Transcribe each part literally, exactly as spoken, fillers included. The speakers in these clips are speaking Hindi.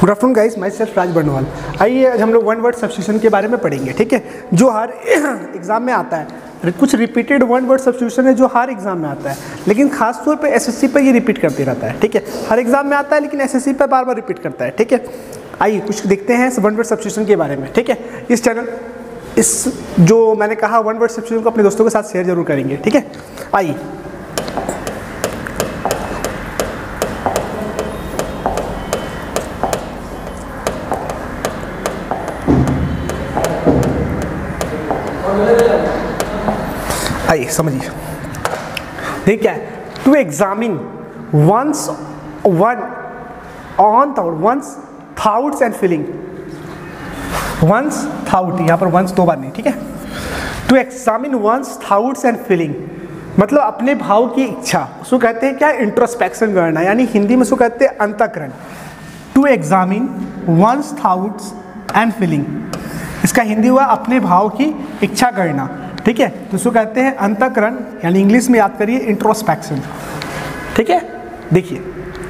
Good afternoon guys, myself Raj Barnwal. आइए आज हम लोग वन वर्ड सब्स्टिट्यूशन के बारे में पढ़ेंगे, ठीक है, जो हर एग्जाम में आता है। कुछ रिपीटेड वन वर्ड सब्स्टिट्यूशन है जो हर एग्जाम में आता है, लेकिन खास तौर पे एसएससी पे ये रिपीट करते रहता है, ठीक है। हर एग्जाम में आता है लेकिन एसएससी पे बार बार रिपीट करता है, ठीक है। आइए कुछ देखते हैं वन वर्ड सब्स्टिट्यूशन के बारे में, ठीक है। इस चैनल इस जो मैंने कहा वन वर्ड सब्स्टिट्यूशन को अपने दोस्तों के साथ शेयर जरूर करेंगे, ठीक है। आइए आइए समझिए, देखिए क्या है, to examine one's one on thought one's thoughts and feeling, one's thought, यहाँ पर वंस दो बार नहीं, ठीक है। To examine one's thoughts and feeling मतलब अपने भाव की इच्छा, उसको कहते हैं क्या, इंट्रोस्पेक्शन करना, यानी हिंदी में उसको कहते हैं अंतःकरण। To examine one's thoughts and feeling, इसका हिंदी हुआ अपने भाव की इच्छा करना, ठीक है। तो उसको कहते हैं अंतःकरण, यानी इंग्लिश में याद करिए इंट्रोस्पेक्शन, ठीक है। देखिए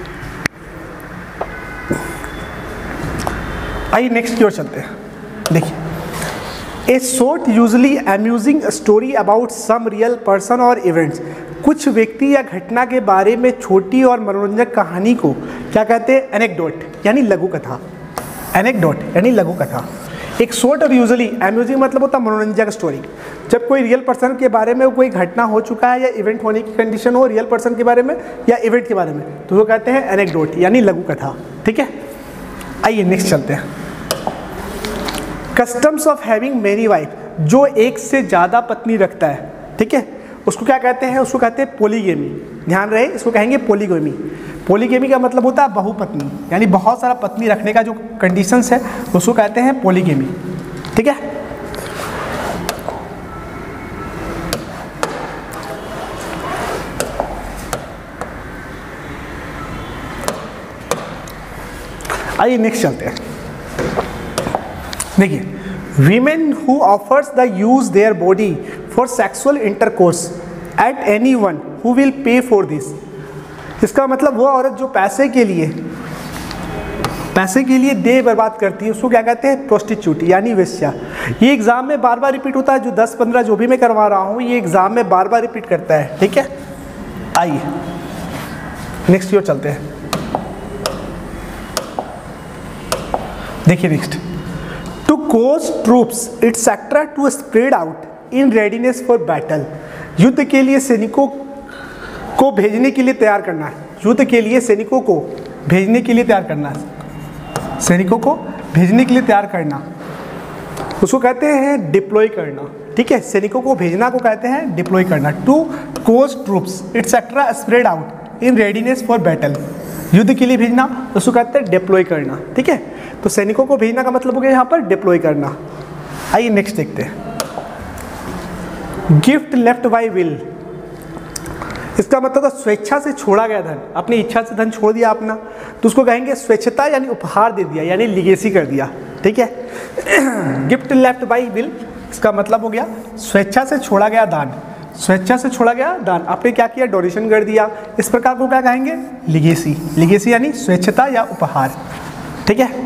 आइए नेक्स्ट की ओर चलते हैं। देखिए, a short usually amusing story about some real person और इवेंट्स, कुछ व्यक्ति या घटना के बारे में छोटी और मनोरंजक कहानी को क्या कहते हैं, एनेक्डोट, यानी लघु कथा। एनेक्डोट यानी लघु कथा। एक शॉर्ट और यूजुअली अम्यूजिंग मतलब होता है मनोरंजक स्टोरी, जब कोई रियल पर्सन के बारे में कोई घटना हो चुका है या इवेंट होने की कंडीशन हो रियल पर्सन के बारे में या इवेंट के बारे में, तो वो कहते हैं एनेक्डोट यानी लघु कथा, ठीक है। आइए नेक्स्ट चलते हैं। Customs of having many wife, जो एक से ज़्यादा पत्नी रखता है, ठीक है, उसको क्या कहते हैं, उसको कहते हैं पोलीगेमी। ध्यान रहे, इसको कहेंगे पोलीगेमी। पोलीगेमी का मतलब होता है बहुपत्नी, यानी बहुत सारा पत्नी रखने का जो कंडीशंस है उसको कहते हैं पोलीगेमी, ठीक है। आइए नेक्स्ट चलते हैं। देखिए, women who offers the use their body for sexual intercourse at any one who will pay for this, इसका मतलब वो औरत जो पैसे के लिए पैसे के लिए देह बर्बाद करती है उसको क्या कहते हैं, प्रोस्टिट्यूट यानी वेश्या। ये एग्जाम में बार बार रिपीट होता है, जो दस पंद्रह जो भी मैं करवा रहा हूँ ये एग्जाम में बार बार रिपीट करता है, ठीक है। आइए नेक्स्ट की ओर चलते हैं। देखिए next, to cause troops etcetera to spread out in readiness for battle, युद्ध के लिए सैनिकों को भेजने के लिए तैयार करना है। युद्ध के लिए सैनिकों को भेजने के लिए तैयार करना है सैनिकों को भेजने के लिए तैयार करना उसको कहते हैं डिप्लॉय करना, ठीक है। सैनिकों को भेजना को कहते हैं डिप्लॉय करना। To cause troops etcetera spread out in readiness for battle, युद्ध के लिए भेजना उसको कहते हैं डिप्लॉय करना, ठीक है। तो सैनिकों को भेजना का मतलब हो गया यहाँ पर डिप्लॉय करना। आइए नेक्स्ट देखते हैं। गिफ्ट लेफ्ट बाय विल, इसका मतलब स्वेच्छा से छोड़ा गया धन, अपनी इच्छा से धन छोड़ दिया अपना, तो उसको कहेंगे स्वेच्छता यानी उपहार दे दिया, यानी लिगेसी कर दिया, ठीक है। गिफ्ट लेफ्ट बाय विल, इसका मतलब हो गया स्वेच्छा से छोड़ा गया दान, स्वेच्छा से छोड़ा गया दान, आपने क्या किया, डोनेशन कर दिया, इस प्रकार को क्या कहेंगे, लिगेसी। लिगेसी यानी स्वेच्छता या उपहार, ठीक है।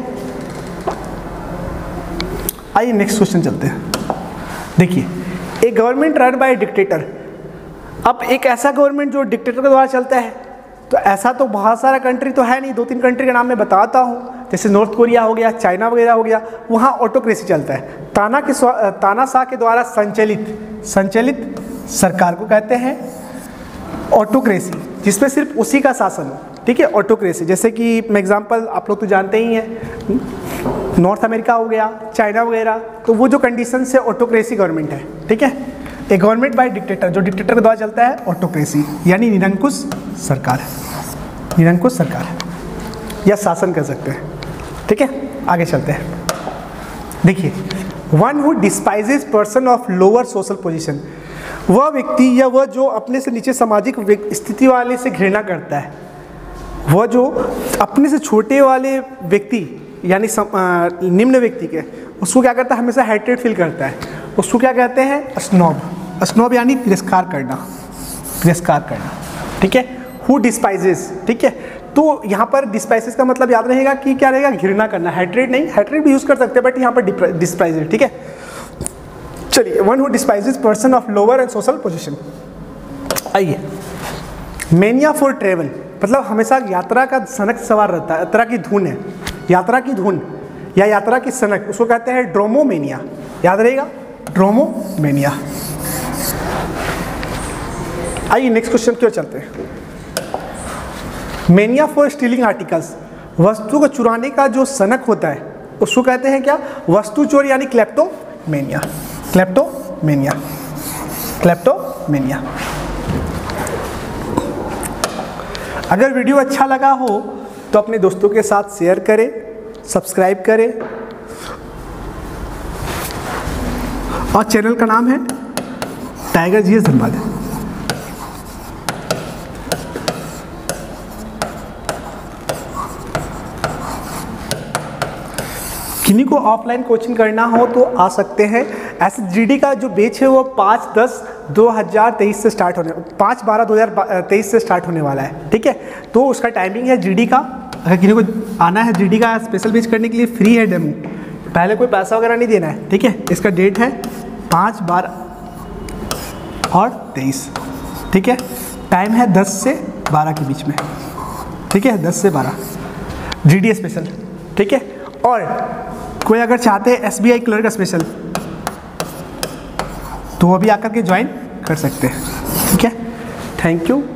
आइए नेक्स्ट क्वेश्चन चलते हैं। देखिए, a government run by dictator, अब एक ऐसा गवर्नमेंट जो डिक्टेटर के द्वारा चलता है, तो ऐसा तो बहुत सारा कंट्री तो है नहीं, दो तीन कंट्री का नाम मैं बताता हूँ, जैसे नॉर्थ कोरिया हो गया, चाइना वगैरह हो गया, वहाँ ऑटोक्रेसी चलता है। ताना के तानाशाह के द्वारा संचालित संचालित सरकार को कहते हैं ऑटोक्रेसी, जिसमें सिर्फ उसी का शासन हो, ठीक है, ऑटोक्रेसी। जैसे कि मैं एग्जांपल आप लोग तो जानते ही हैं, नॉर्थ अमेरिका हो गया, चाइना वगैरह, तो वो जो कंडीशन से ऑटोक्रेसी गवर्नमेंट है, ठीक है। ए गवर्नमेंट बाय डिक्टेटर, जो डिक्टेटर के द्वारा चलता है ऑटोक्रेसी, यानी निरंकुश सरकार, निरंकुश सरकार या शासन कर सकते हैं, ठीक है। आगे चलते हैं। देखिए, one who despises person of lower social position, वह व्यक्ति या वह जो अपने से नीचे सामाजिक स्थिति वाले से घृणा करता है, वह जो अपने से छोटे वाले व्यक्ति यानी निम्न व्यक्ति के, उसको क्या करता है, हमेशा हेट्रेड फील करता है, उसको क्या कहते हैं, स्नॉब। स्नॉब यानी तिरस्कार करना, तिरस्कार करना, ठीक है। हु डिस्पाइजेस, ठीक है। तो यहाँ पर डिस्प्राइसेस का मतलब याद रहेगा कि क्या रहेगा, घृणा करना, हेट्रेड नहीं, हेट्रेड भी यूज़ कर सकते हैं बट यहाँ पर डिस्प्राइजेस, ठीक है। चलिए, one who disprizes person of lower and social position. आइए, मेनिया फॉर ट्रेवल, मतलब हमेशा यात्रा का सनक सवार रहता है, यात्रा की धुन है, यात्रा की धुन या यात्रा की सनक, उसको कहते हैं ड्रोमोमेनिया। याद रहेगा, ड्रोमोमेनिया। आइए नेक्स्ट क्वेश्चन की ओर चलते हैं। मेनिया फॉर स्टीलिंग आर्टिकल्स, वस्तु को चुराने का जो सनक होता है उसको कहते हैं क्या, वस्तु चोर यानी क्लेप्टोमेनिया। Kleptomania, kleptomania. अगर वीडियो अच्छा लगा हो तो अपने दोस्तों के साथ शेयर करें, सब्सक्राइब करें, और चैनल का नाम है टाइगर जीएस धनबाद। किन्हीं को ऑफलाइन कोचिंग करना हो तो आ सकते हैं। ऐसे जीडी का जो बैच है वो पाँच दस दो हज़ार तेईस से स्टार्ट होने पाँच बारह दो हज़ार तेईस से स्टार्ट होने वाला है, ठीक है। तो उसका टाइमिंग है जीडी का, अगर किन्हीं को आना है जीडी का स्पेशल बैच करने के लिए फ्री है डेमो, पहले कोई पैसा वगैरह नहीं देना है, ठीक है। इसका डेट है पाँच बारह और तेईस, ठीक है। टाइम है दस से बारह के बीच में, ठीक है, दस से बारह जीडी स्पेशल, ठीक है। और कोई अगर चाहते हैं एसबीआई क्लर्क स्पेशल तो वो भी आकर के ज्वाइन कर सकते हैं, ठीक है। Thank you.